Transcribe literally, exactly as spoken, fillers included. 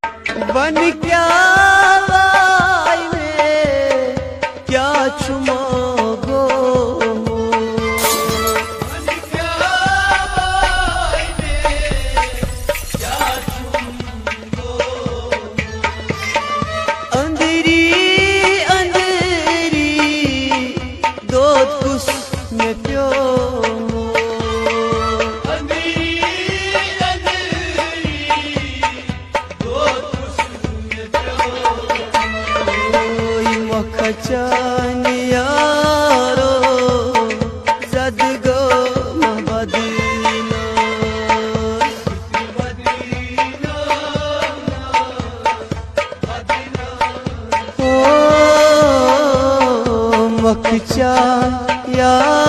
बन क्या वाई में क्या छुमोगो बन क्या वाई में क्या छुमोगो अंधेरी अंधेरी दो कुछ में प्यो चानियारो जदगो मबदीनो बदीनो ओ मखचा या